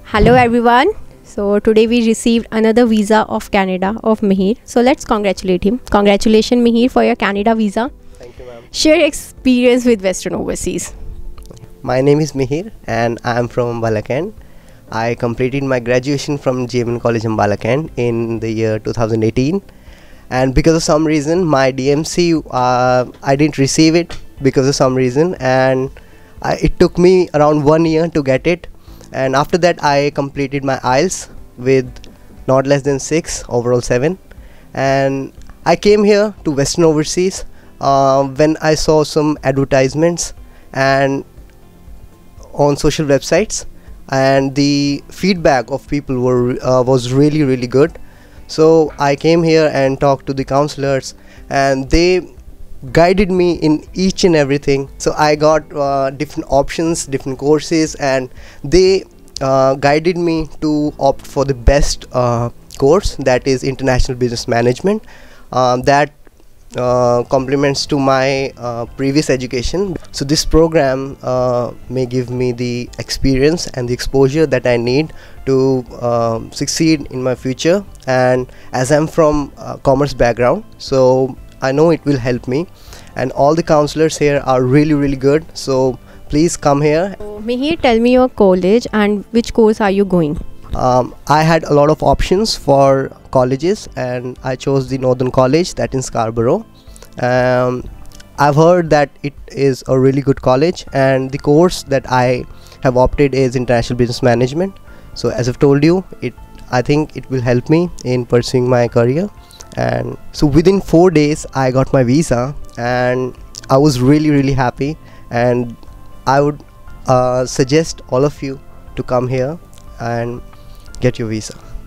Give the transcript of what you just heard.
Hello everyone. So today we received another visa of Canada of Mihir. So let's congratulate him. Congratulations Mihir for your Canada visa. Thank you, ma'am. Share your experience with Western Overseas. My name is Mihir and I am from Balakan. I completed my graduation from JMN College in Balakan in the year 2018. And because of some reason, my DMC, I didn't receive it because of some reason. And it took me around 1 year to get it. And after that, I completed my IELTS with not less than 6, overall 7. And I came here to Western Overseas when I saw some advertisements and on social websites, and the feedback of people was really good. So I came here and talked to the counselors, and they guided me in each and everything. So I got different options, different courses, and they guided me to opt for the best course, that is International Business Management, that complements to my previous education. So this program may give me the experience and the exposure that I need to succeed in my future. And as I'm from commerce background, so I know it will help me, and all the counselors here are really good. So please come here. So Mihir, tell me your college and which course are you going? I had a lot of options for colleges, and I chose the Northern College, that in Scarborough. I've heard that it is a really good college, and the course that I have opted is International Business Management. So as I've told you, I think it will help me in pursuing my career. And so within 4 days I got my visa, and I was really happy, and I would suggest all of you to come here and get your visa.